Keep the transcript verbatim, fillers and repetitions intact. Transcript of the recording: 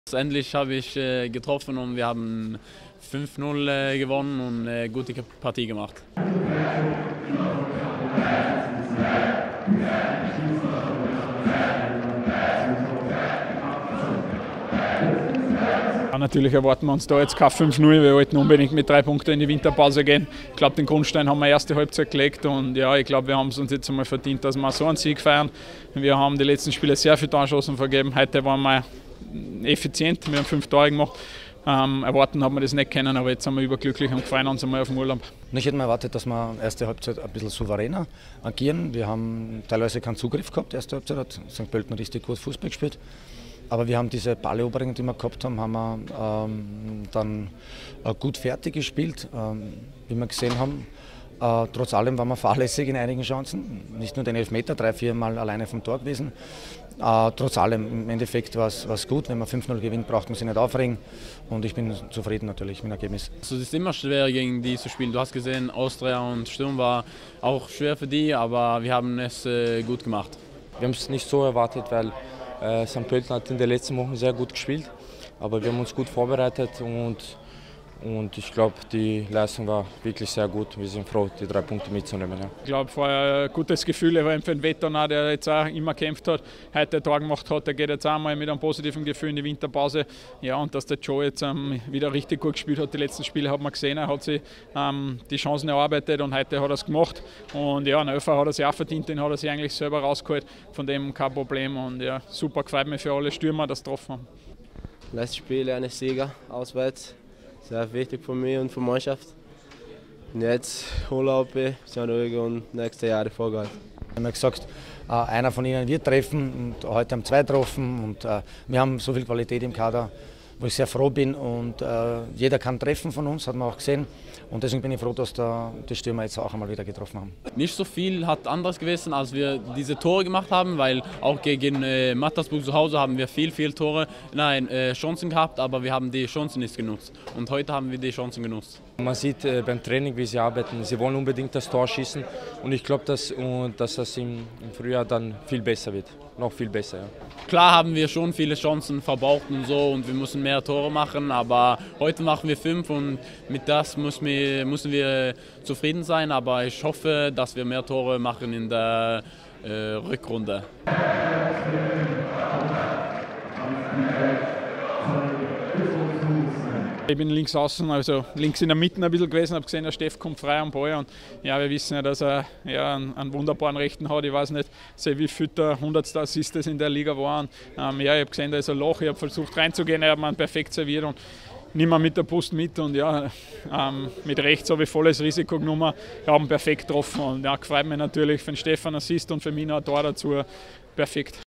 Endlich habe ich äh, getroffen und wir haben fünf null äh, gewonnen und eine gute Partie gemacht. Ja, natürlich erwarten wir uns da jetzt kein fünf null, wir wollten unbedingt mit drei Punkten in die Winterpause gehen. Ich glaube, den Grundstein haben wir erste Halbzeit gelegt und ja, ich glaube, wir haben es uns jetzt einmal verdient, dass wir so einen Sieg feiern. Wir haben die letzten Spiele sehr viele Torchancen vergeben, heute waren wir effizient, wir haben fünf Tore gemacht. Ähm, erwarten haben wir das nicht können, aber jetzt sind wir überglücklich und freuen uns einmal auf den Urlaub. Ich hätte mir erwartet, dass wir erste Halbzeit ein bisschen souveräner agieren. Wir haben teilweise keinen Zugriff gehabt. Erste Halbzeit hat Sankt Pölten richtig gut Fußball gespielt. Aber wir haben diese Balleroberungen, die wir gehabt haben, haben wir ähm, dann äh, gut fertig gespielt, ähm, wie wir gesehen haben. Äh, trotz allem waren wir fahrlässig in einigen Chancen. Nicht nur den Elfmeter, drei, vier Mal alleine vom Tor gewesen. Äh, trotz allem, im Endeffekt war es gut. Wenn man fünf null gewinnt, braucht man sich nicht aufregen. Und ich bin zufrieden natürlich mit dem Ergebnis. Also es ist immer schwer, gegen die zu spielen. Du hast gesehen, Austria und Sturm war auch schwer für die, aber wir haben es äh, gut gemacht. Wir haben es nicht so erwartet, weil äh, Sankt Pölten hat in den letzten Wochen sehr gut gespielt. Aber wir haben uns gut vorbereitet und Und ich glaube, die Leistung war wirklich sehr gut. Wir sind froh, die drei Punkte mitzunehmen. Ja. Ich glaube, es war ein gutes Gefühl für den Veteran, der jetzt auch immer gekämpft hat, heute ein Tor gemacht hat. Der geht jetzt auch mal mit einem positiven Gefühl in die Winterpause. Ja, und dass der Joe jetzt ähm, wieder richtig gut gespielt hat, die letzten Spiele hat man gesehen, er hat sich ähm, die Chancen erarbeitet und heute hat er es gemacht. Und ja, ein Elfer hat er sich auch verdient, den hat er sich eigentlich selber rausgeholt. Von dem kein Problem. Und ja, super, gefreut mich für alle Stürmer, dass sie getroffen haben. Letztes Spiel eine Sieger auswärts. Sehr wichtig für mich und für die Mannschaft. Und jetzt Urlaub, sind ruhig und nächste Jahre Vollgas. Wir haben gesagt, einer von ihnen wird treffen und heute haben zwei getroffen und wir haben so viel Qualität im Kader, wo ich sehr froh bin und jeder kann treffen von uns, hat man auch gesehen. Und deswegen bin ich froh, dass da die Stürmer jetzt auch einmal wieder getroffen haben. Nicht so viel hat anders gewesen, als wir diese Tore gemacht haben, weil auch gegen äh, Mattersburg zu Hause haben wir viel, viel Tore, nein, äh, Chancen gehabt, aber wir haben die Chancen nicht genutzt. Und heute haben wir die Chancen genutzt. Man sieht äh, beim Training, wie sie arbeiten. Sie wollen unbedingt das Tor schießen und ich glaube, dass, uh, dass das im, im Frühjahr dann viel besser wird. Noch viel besser. Ja. Klar haben wir schon viele Chancen verbraucht und so und wir müssen mehr Tore machen, aber heute machen wir fünf und mit das müssen wir, müssen wir zufrieden sein. Aber ich hoffe, dass wir mehr Tore machen in der äh, Rückrunde. Ich bin links außen, also links in der Mitte ein bisschen gewesen, habe gesehen, der Steff kommt frei am Ball und ja, wir wissen ja, dass er ja, einen, einen wunderbaren Rechten hat. Ich weiß nicht, wie viel der hundertste Assist in der Liga waren. Ähm, ja, ich habe gesehen, da ist ein Loch, ich habe versucht reinzugehen, er hat mir perfekt serviert und nimm mal mit der Brust mit und ja, ähm, mit rechts habe ich volles Risiko genommen, wir haben perfekt getroffen und ja, freut mich natürlich für den Stefan Assist und für mich noch ein Tor dazu, perfekt.